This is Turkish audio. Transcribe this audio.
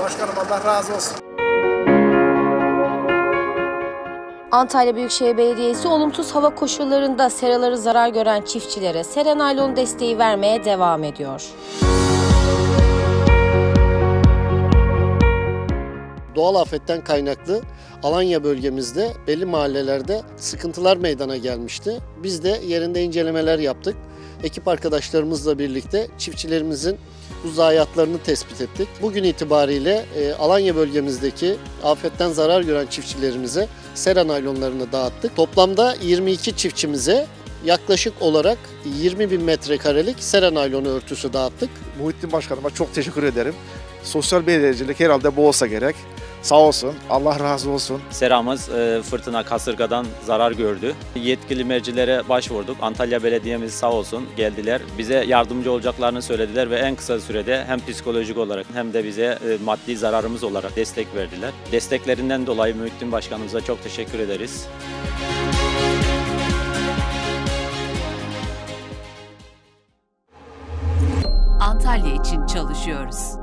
Başkanım Allah razı olsun. Antalya Büyükşehir Belediyesi olumsuz hava koşullarında seraları zarar gören çiftçilere sera naylon desteği vermeye devam ediyor. Doğal afetten kaynaklı Alanya bölgemizde belli mahallelerde sıkıntılar meydana gelmişti. Biz de yerinde incelemeler yaptık. Ekip arkadaşlarımızla birlikte çiftçilerimizin bu zayiatlarını tespit ettik. Bugün itibariyle Alanya bölgemizdeki afetten zarar gören çiftçilerimize sera naylonlarını dağıttık. Toplamda 22 çiftçimize yaklaşık olarak 20.000 metrekarelik sera naylonu örtüsü dağıttık. Muhittin Başkanıma çok teşekkür ederim. Sosyal belediyecilik herhalde bu olsa gerek. Sağ olsun, Allah razı olsun. Seramız fırtına, kasırgadan zarar gördü. Yetkili mercilere başvurduk. Antalya Belediye'miz sağ olsun geldiler. Bize yardımcı olacaklarını söylediler ve en kısa sürede hem psikolojik olarak hem de bize maddi zararımız olarak destek verdiler. Desteklerinden dolayı Muhittin Başkanımıza çok teşekkür ederiz. Antalya için çalışıyoruz.